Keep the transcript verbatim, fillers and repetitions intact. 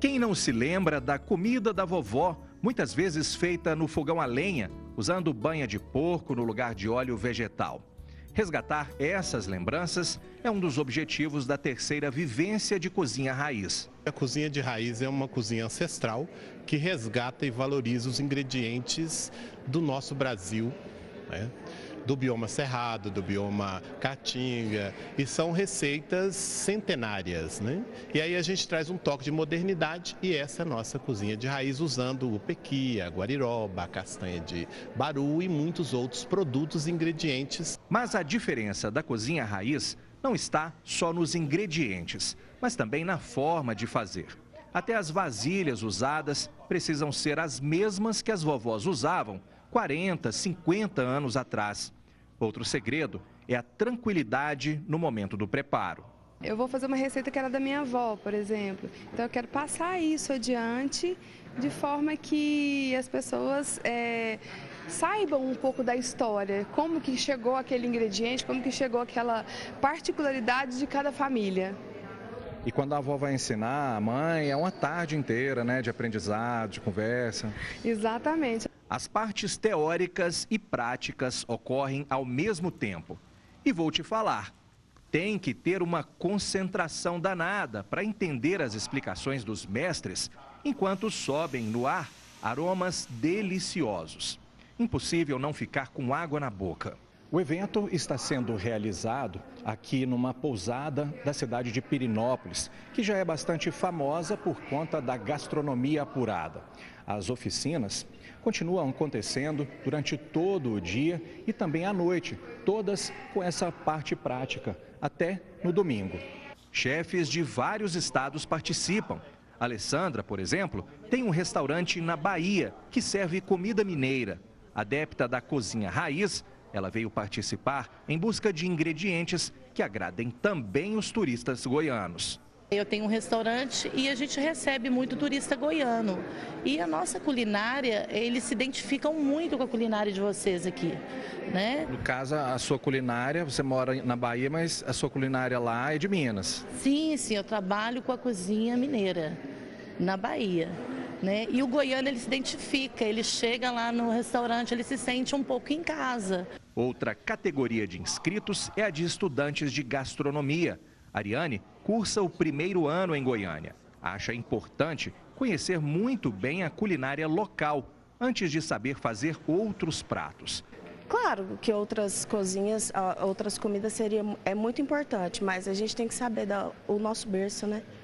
Quem não se lembra da comida da vovó, muitas vezes feita no fogão a lenha, usando banha de porco no lugar de óleo vegetal? Resgatar essas lembranças é um dos objetivos da terceira vivência de cozinha raiz. A cozinha de raiz é uma cozinha ancestral que resgata e valoriza os ingredientes do nosso Brasil, né? Do bioma cerrado, do bioma caatinga, e são receitas centenárias, né? E aí a gente traz um toque de modernidade e essa é a nossa cozinha de raiz, usando o pequi, a guariroba, a castanha de baru e muitos outros produtos e ingredientes. Mas a diferença da cozinha raiz não está só nos ingredientes, mas também na forma de fazer. Até as vasilhas usadas precisam ser as mesmas que as vovós usavam quarenta, cinquenta anos atrás. Outro segredo é a tranquilidade no momento do preparo. Eu vou fazer uma receita que era da minha avó, por exemplo. Então eu quero passar isso adiante de forma que as pessoas é, saibam um pouco da história, como que chegou aquele ingrediente, como que chegou aquela particularidade de cada família. E quando a avó vai ensinar, a mãe, é uma tarde inteira, né, de aprendizado, de conversa. Exatamente. As partes teóricas e práticas ocorrem ao mesmo tempo. E vou te falar, tem que ter uma concentração danada para entender as explicações dos mestres enquanto sobem no ar aromas deliciosos. Impossível não ficar com água na boca. O evento está sendo realizado aqui numa pousada da cidade de Pirenópolis, que já é bastante famosa por conta da gastronomia apurada. As oficinas continuam acontecendo durante todo o dia e também à noite, todas com essa parte prática, até no domingo. Chefes de vários estados participam. Alessandra, por exemplo, tem um restaurante na Bahia que serve comida mineira. Adepta da cozinha raiz, ela veio participar em busca de ingredientes que agradem também os turistas goianos. Eu tenho um restaurante e a gente recebe muito turista goiano. E a nossa culinária, eles se identificam muito com a culinária de vocês aqui, né? No caso, a sua culinária, você mora na Bahia, mas a sua culinária lá é de Minas. Sim, sim, eu trabalho com a cozinha mineira na Bahia. Né? E o goiano, ele se identifica, ele chega lá no restaurante, ele se sente um pouco em casa. Outra categoria de inscritos é a de estudantes de gastronomia. Ariane cursa o primeiro ano em Goiânia. Acha importante conhecer muito bem a culinária local, antes de saber fazer outros pratos. Claro que outras cozinhas, outras comidas seria, é muito importante, mas a gente tem que saber da, o nosso berço, né?